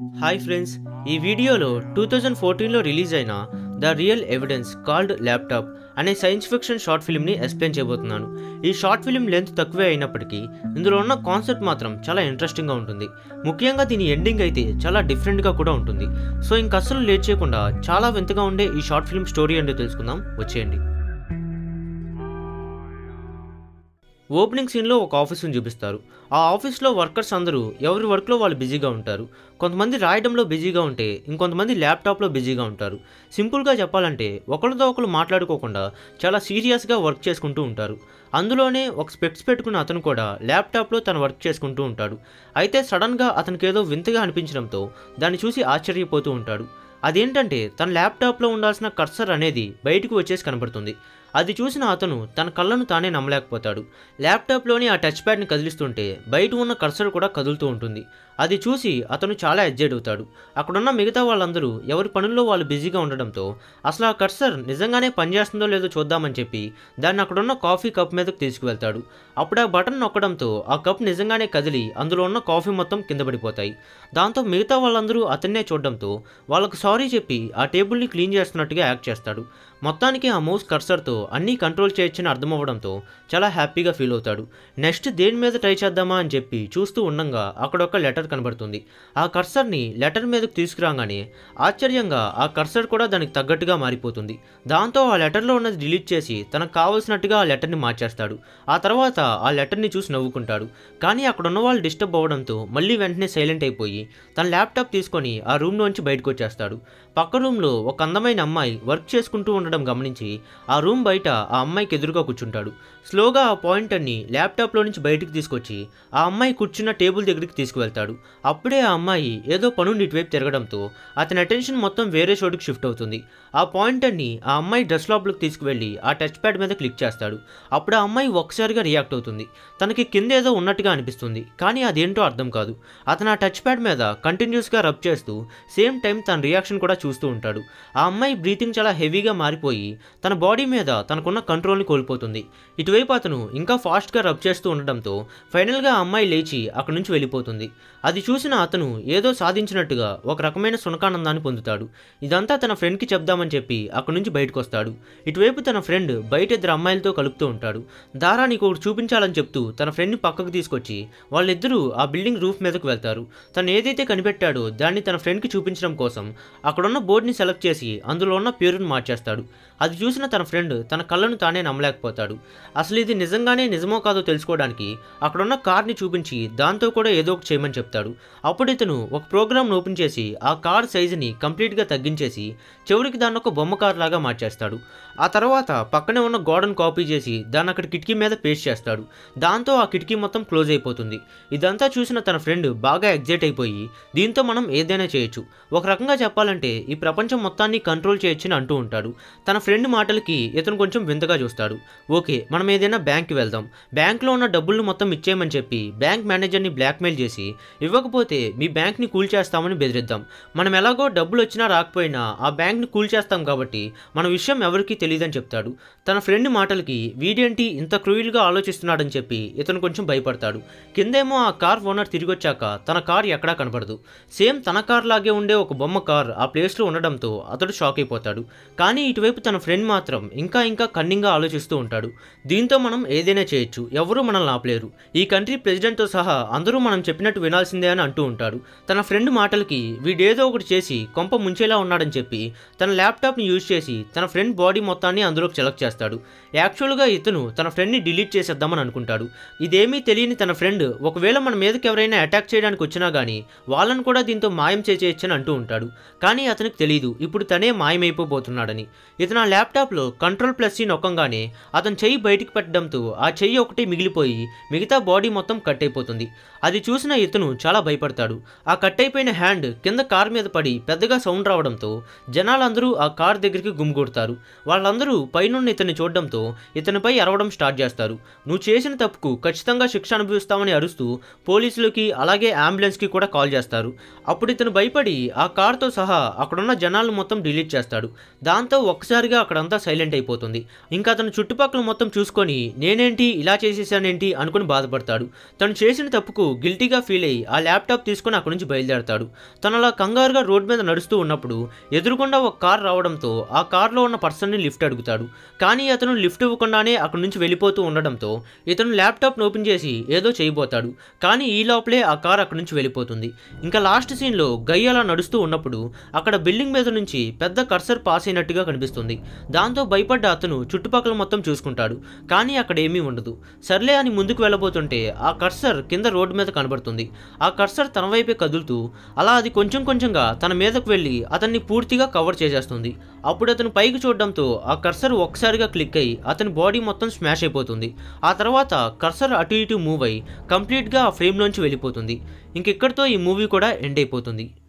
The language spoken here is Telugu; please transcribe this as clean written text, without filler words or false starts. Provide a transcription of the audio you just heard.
హాయ్ ఫ్రెండ్స్, ఈ వీడియోలో 2014లో రిలీజ్ అయిన the real evidence called laptop అనే సైన్స్ ఫిక్షన్ షార్ట్ ఫిల్మ్ని ఎక్స్ప్లెయిన్ చేయబోతున్నాను. ఈ షార్ట్ ఫిల్మ్ లెంత్ తక్కువే అయినప్పటికీ ఇందులో ఉన్న కాన్సెప్ట్ మాత్రం చాలా ఇంట్రెస్టింగ్గా ఉంటుంది. ముఖ్యంగా దీని ఎండింగ్ అయితే చాలా డిఫరెంట్గా కూడా ఉంటుంది. సో ఇంక అస్సలు లేట్ చేయకుండా చాలా వింతగా ఉండే ఈ షార్ట్ ఫిల్మ్ స్టోరీ ఏంటో తెలుసుకుందాం, వచ్చేయండి. ఓపెనింగ్ సీన్లో ఒక ఆఫీస్ని చూపిస్తారు. ఆ ఆఫీస్లో వర్కర్స్ అందరూ ఎవరి వర్క్లో వాళ్ళు బిజీగా ఉంటారు. కొంతమంది రాయడంలో బిజీగా ఉంటే ఇంకొంతమంది ల్యాప్టాప్లో బిజీగా ఉంటారు. సింపుల్గా చెప్పాలంటే ఒకరితో ఒకరు మాట్లాడుకోకుండా చాలా సీరియస్గా వర్క్ చేసుకుంటూ ఉంటారు. అందులోనే ఒక స్పెక్స్ పెట్టుకున్న అతను కూడా ల్యాప్టాప్లో తను వర్క్ చేసుకుంటూ ఉంటాడు. అయితే సడన్గా అతనికి ఏదో వింతగా అనిపించడంతో దాన్ని చూసి ఆశ్చర్యపోతూ ఉంటాడు. అదేంటంటే తన ల్యాప్టాప్లో ఉండాల్సిన కర్సర్ అనేది బయటకు వచ్చేసి కనబడుతుంది. అది చూసిన అతను తన కళ్ళను తానే నమ్మలేకపోతాడు. ల్యాప్టాప్లోని ఆ టచ్ ప్యాడ్ని కదిలిస్తుంటే బయట ఉన్న కర్సర్ కూడా కదులుతూ ఉంటుంది. అది చూసి అతను చాలా ఎగ్జైట్ అవుతాడు. అక్కడున్న మిగతా వాళ్ళందరూ ఎవరి పనుల్లో వాళ్ళు బిజీగా ఉండడంతో అసలు ఆ కర్సర్ నిజంగానే పనిచేస్తుందో లేదో చూద్దామని చెప్పి దాన్ని అక్కడున్న కాఫీ కప్ మీదకు తీసుకువెళ్తాడు. అప్పుడు ఆ బటన్ నొక్కడంతో ఆ కప్ నిజంగానే కదిలి అందులో ఉన్న కాఫీ మొత్తం కింద పడిపోతాయి. దాంతో మిగతా వాళ్ళందరూ అతన్నే చూడడంతో వాళ్ళకు సారీ చెప్పి ఆ టేబుల్ని క్లీన్ చేస్తున్నట్టుగా యాక్ట్ చేస్తాడు. మొత్తానికి ఆ మౌస్ కర్సర్తో అన్నీ కంట్రోల్ చేయొచ్చని అర్థమవ్వడంతో చాలా హ్యాపీగా ఫీల్ అవుతాడు. నెక్స్ట్ దేని మీద ట్రై చేద్దామా అని చెప్పి చూస్తూ ఉండగా అక్కడ ఒక లెటర్ కనబడుతుంది. ఆ కర్సర్ని లెటర్ మీదకు తీసుకురాగానే ఆశ్చర్యంగా ఆ కర్సర్ కూడా దానికి తగ్గట్టుగా మారిపోతుంది. దాంతో ఆ లెటర్లో ఉన్నది డిలీట్ చేసి తనకు కావాల్సినట్టుగా ఆ లెటర్ని మార్చేస్తాడు. ఆ తర్వాత ఆ లెటర్ని చూసి నవ్వుకుంటాడు. కానీ అక్కడ ఉన్న వాళ్ళు డిస్టర్బ్ అవ్వడంతో మళ్ళీ వెంటనే సైలెంట్ అయిపోయి తన ల్యాప్టాప్ తీసుకొని ఆ రూమ్లోంచి బయటకు వచ్చేస్తాడు. పక్క రూమ్లో ఒక అందమైన అమ్మాయి వర్క్ చేసుకుంటూ ఉండడం గమనించి ఆ రూమ్ బయట ఆ అమ్మాయికి ఎదురుగా కూర్చుంటాడు. స్లోగా ఆ పాయింటర్ని ల్యాప్టాప్లో నుంచి బయటికి తీసుకొచ్చి ఆ అమ్మాయి కూర్చున్న టేబుల్ దగ్గరికి తీసుకువెళ్తాడు. అప్పుడే ఆ అమ్మాయి ఏదో పనుండి ఇటువైపు తిరగడంతో అతని అటెన్షన్ మొత్తం వేరే చోటుకి షిఫ్ట్ అవుతుంది. ఆ పాయింటర్ని ఆ అమ్మాయి డ్రెస్ లోపలికి తీసుకువెళ్ళి ఆ టచ్ ప్యాడ్ మీద క్లిక్ చేస్తాడు. అప్పుడు ఆ అమ్మాయి ఒక్కసారిగా రియాక్ట్ అవుతుంది. తనకి కింద ఏదో ఉన్నట్టుగా అనిపిస్తుంది, కానీ అదేంటో అర్థం కాదు. అతను ఆ టచ్ ప్యాడ్ మీద కంటిన్యూస్గా రబ్ చేస్తూ సేమ్ టైం తన రియాక్షన్ కూడా చూస్తూ ఉంటాడు. ఆ అమ్మాయి బ్రీతింగ్ చాలా హెవీగా మారిపోయి తన బాడీ మీద తనకున్న కంట్రోల్ని కోల్పోతుంది. ఇటువైపు అతను ఇంకా ఫాస్ట్గా రబ్ చేస్తూ ఉండడంతో ఫైనల్గా ఆ అమ్మాయి లేచి అక్కడి నుంచి వెళ్ళిపోతుంది. అది చూసిన అతను ఏదో సాధించినట్టుగా ఒక రకమైన సునకానందాన్ని పొందుతాడు. ఇదంతా తన ఫ్రెండ్కి చెప్దామని చెప్పి అక్కడి నుంచి బయటకు వస్తాడు. ఇటువైపు తన ఫ్రెండ్ బయట ఇద్దరు అమ్మాయిలతో కలుపుతూ ఉంటాడు. దారా నీకు ఒకటి చూపించాలని చెప్తూ తన ఫ్రెండ్ని పక్కకు తీసుకొచ్చి వాళ్ళిద్దరూ ఆ బిల్డింగ్ రూఫ్ మీదకు వెళ్తారు. తను ఏదైతే కనిపెట్టాడో దాన్ని తన ఫ్రెండ్కి చూపించడం కోసం అక్కడున్న బోర్డుని సెలెక్ట్ చేసి అందులో ఉన్న పేరును మార్చేస్తాడు. అది చూసిన తన ఫ్రెండ్ తన కళ్ళను తానే నమ్మలేకపోతాడు. అసలు ఇది నిజంగానే నిజమో కాదో తెలుసుకోవడానికి అక్కడున్న కార్ని చూపించి దాంతో కూడా ఏదో ఒకటి చేయమని చెప్తాడు. అప్పుడు ఇతను ఒక ప్రోగ్రామ్ను ఓపెన్ చేసి ఆ కార్ సైజుని కంప్లీట్గా తగ్గించేసి చివరికి దాన్ని ఒక బొమ్మ కార్ లాగా మార్చేస్తాడు. ఆ తర్వాత పక్కనే ఉన్న గోడను కాపీ చేసి దాన్ని అక్కడ కిటికీ మీద పేస్ట్ చేస్తాడు. దాంతో ఆ కిటికీ మొత్తం క్లోజ్ అయిపోతుంది. ఇదంతా చూసిన తన ఫ్రెండ్ బాగా ఎగ్జైట్ అయిపోయి దీంతో మనం ఏదైనా చేయొచ్చు, ఒక రకంగా చెప్పాలంటే ఈ ప్రపంచం మొత్తాన్ని కంట్రోల్ చేయొచ్చని అంటూ ఉంటాడు. తన ఫ్రెండ్ మాటలకి ఇతను కొంచెం వింతగా చూస్తాడు. ఓకే, మనం ఏదైనా బ్యాంక్కి వెళ్దాం, బ్యాంక్లో ఉన్న డబ్బులు మొత్తం ఇచ్చేయమని చెప్పి బ్యాంక్ మేనేజర్ని బ్లాక్మెయిల్ చేసి ఇవ్వకపోతే మీ బ్యాంక్ని కూల్ చేస్తామని బెదిరిద్దాం. మనం ఎలాగో డబ్బులు వచ్చినా రాకపోయినా ఆ బ్యాంక్ని కూల్ చేస్తాం కాబట్టి మన విషయం ఎవరికీ తెలియదని చెప్తాడు. తన ఫ్రెండ్ మాటలకి వీడేంటి ఇంత క్రూయల్గా ఆలోచిస్తున్నాడని చెప్పి ఇతను కొంచెం భయపడతాడు. కిందేమో ఆ కార్ ఓనర్ తిరిగి వచ్చాక తన కార్ ఎక్కడా కనబడదు. సేమ్ తన కార్ లాగే ఉండే ఒక బొమ్మ కార్ ఆ ప్లేస్లో ఉండడంతో అతడు షాక్ అయిపోతాడు. కానీ ఇటువైపు తన ఫ్రెండ్ మాత్రం ఇంకా కన్నింగ్గా ఆలోచిస్తూ ఉంటాడు. దీంతో మనం ఏదైనా చేయొచ్చు, ఎవరూ మనల్ని ఆపలేరు, ఈ కంట్రీ ప్రెసిడెంట్తో సహా అందరూ మనం చెప్పినట్టు వినాల్సిందే అని అంటూ ఉంటాడు. తన ఫ్రెండ్ మాటలకి వీడేదో ఒకటి చేసి కొంప ముంచేలా ఉన్నాడని చెప్పి తన ల్యాప్టాప్ని యూజ్ చేసి తన ఫ్రెండ్ బాడీ మొత్తాన్ని అందులోకి సెలెక్ట్ చేస్తాడు. యాక్చువల్గా ఇతను తన ఫ్రెండ్ని డిలీట్ చేసేద్దామని అనుకుంటాడు. ఇదేమీ తెలియని తన ఫ్రెండ్ ఒకవేళ మన మీదకి ఎవరైనా అటాక్ చేయడానికి వచ్చినా కానీ వాళ్ళను కూడా దీంతో మాయం చేసేయచ్చని అంటూ ఉంటాడు. కానీ అతనికి తెలియదు ఇప్పుడు తనే మాయమైపోబోతున్నాడని. ఇతను ఆ ల్యాప్టాప్లో కంట్రోల్ ప్లస్ సి నొక్కంగానే అతను చెయ్యి బయటికి పెట్టడంతో ఆ చెయ్యి ఒకటి మిగిలిపోయి మిగతా బాడీ మొత్తం కట్ అయిపోతుంది. అది చూసిన ఇతను చాలా భయపడతాడు. ఆ కట్ అయిపోయిన హ్యాండ్ కింద కార్ మీద పడి పెద్దగా సౌండ్ రావడంతో జనాలందరూ ఆ కార్ దగ్గరికి గుమిగూడతారు. వాళ్ళందరూ పైనున్న ఇతన్ని చూడడంతో ఇతనిపై అరవడం స్టార్ట్ చేస్తారు. నువ్వు చేసిన తప్పుకు ఖచ్చితంగా శిక్ష అనుభవిస్తామని అరుస్తూ పోలీసులకి అలాగే అంబులెన్స్కి కూడా కాల్ చేస్తారు. అప్పుడు ఇతను భయపడి ఆ కార్తో సహా అక్కడ అక్కడున్న జనాలను మొత్తం డిలీట్ చేస్తాడు. దాంతో ఒక్కసారిగా అక్కడంతా సైలెంట్ అయిపోతుంది. ఇంకా అతను చుట్టుపక్కల మొత్తం చూసుకొని నేనేంటి ఇలా చేసేసానేంటి అనుకుని బాధపడతాడు. తను చేసిన తప్పుకు గిల్టీగా ఫీల్ అయ్యి ఆ ల్యాప్టాప్ తీసుకొని అక్కడి నుంచి బయలుదేరతాడు. తను అలా కంగారుగా రోడ్ మీద నడుస్తూ ఉన్నప్పుడు ఎదురుకుండా ఒక కార్ రావడంతో ఆ కార్లో ఉన్న పర్సన్ని లిఫ్ట్ అడుగుతాడు. కానీ అతను లిఫ్ట్ ఇవ్వకుండానే అక్కడి నుంచి వెళ్ళిపోతూ ఉండడంతో ఇతను ల్యాప్టాప్ను ఓపెన్ చేసి ఏదో చేయబోతాడు. కానీ ఈ లోపలే ఆ కార్ అక్కడి నుంచి వెళ్ళిపోతుంది. ఇంకా లాస్ట్ సీన్లో గై అలా నడుస్తూ ఉన్నప్పుడు అక్కడ బిల్డింగ్ మీద నుంచి పెద్ద కర్సర్ పాస్ అయినట్టుగా కనిపిస్తుంది. దాంతో భయపడ్డ అతను చుట్టుపక్కల మొత్తం చూసుకుంటాడు. కానీ అక్కడ ఏమీ ఉండదు. సర్లే అని ముందుకు వెళ్ళబోతుంటే ఆ కర్సర్ కింద రోడ్డు మీద కనబడుతుంది. ఆ కర్సర్ తన వైపే కదులుతూ అలా అది కొంచెం కొంచెంగా తన మీదకు వెళ్ళి అతన్ని పూర్తిగా కవర్ చేసేస్తుంది. అప్పుడు అతను పైకి చూడడంతో ఆ కర్సర్ ఒక్కసారిగా క్లిక్ అయ్యి అతని బాడీ మొత్తం స్మాష్ అయిపోతుంది. ఆ తర్వాత కర్సర్ అటు ఇటు మూవ్ అయ్యి కంప్లీట్గా ఆ ఫ్రేమ్లోంచి వెళ్ళిపోతుంది. ఇంకెక్కడితో ఈ మూవీ కూడా ఎండ్ అయిపోతుంది.